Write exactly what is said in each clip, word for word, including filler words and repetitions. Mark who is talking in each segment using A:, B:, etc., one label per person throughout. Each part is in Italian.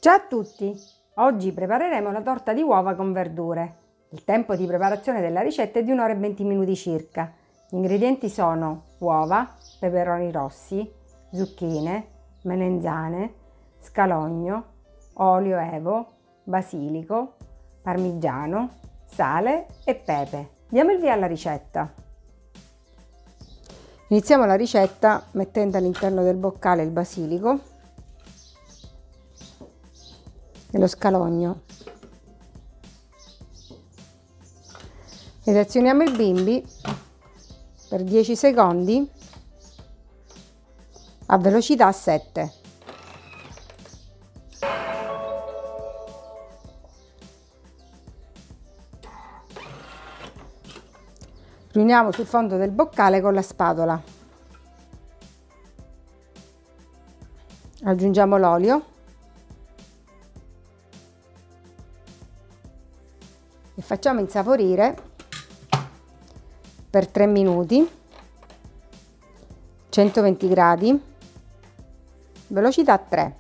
A: Ciao a tutti! Oggi prepareremo la torta di uova con verdure. Il tempo di preparazione della ricetta è di un'ora e venti minuti circa. Gli ingredienti sono uova, peperoni rossi, zucchine, melenzane, scalogno, olio evo, basilico, parmigiano, sale e pepe. Diamo il via alla ricetta. Iniziamo la ricetta mettendo all'interno del boccale il basilico e lo scalogno ed azioniamo il bimbi per dieci secondi a velocità sette. Riuniamo sul fondo del boccale con la spatola. Aggiungiamo l'olio e facciamo insaporire per tre minuti, centoventi gradi, velocità tre.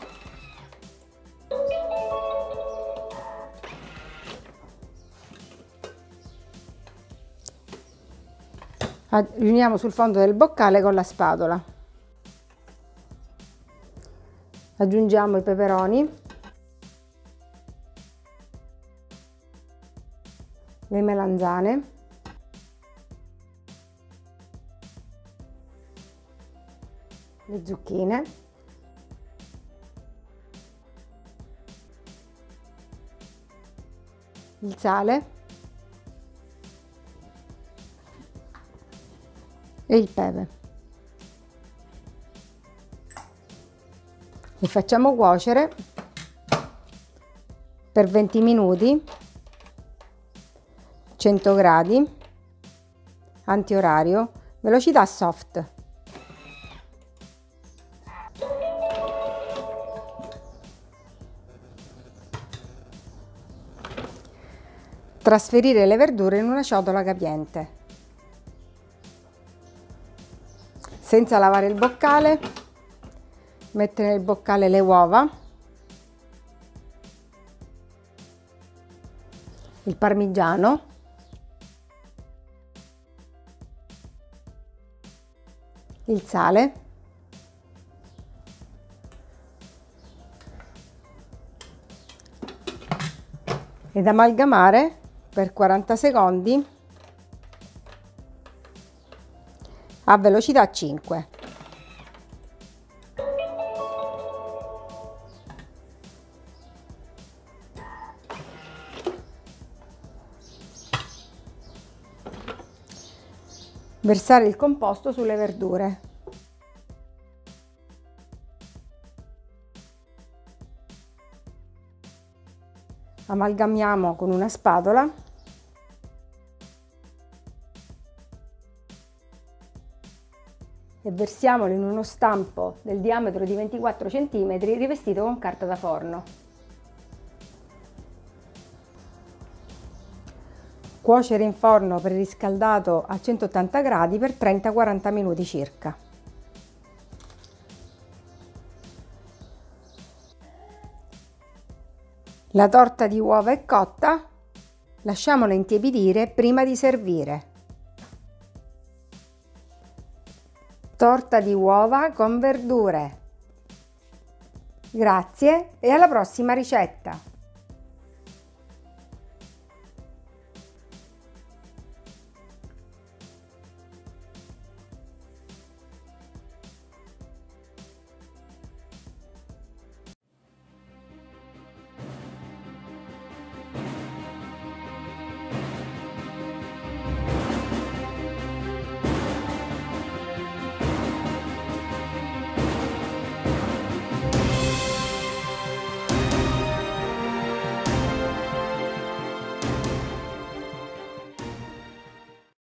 A: Riuniamo sul fondo del boccale con la spatola. Aggiungiamo i peperoni, le melanzane, le zucchine, il sale e il pepe e facciamo cuocere per venti minuti, cento gradi, antiorario, velocità soft. Trasferire le verdure in una ciotola capiente. Senza lavare il boccale, mettere nel boccale le uova, il parmigiano, il sale, ed amalgamare per quaranta secondi a velocità cinque. Versare il composto sulle verdure. Amalgamiamo con una spatola e versiamolo in uno stampo del diametro di ventiquattro centimetri rivestito con carta da forno. Cuocere in forno preriscaldato a centottanta gradi per trenta quaranta minuti circa. La torta di uova è cotta, lasciamola intiepidire prima di servire. Torta di uova con verdure. Grazie e alla prossima ricetta!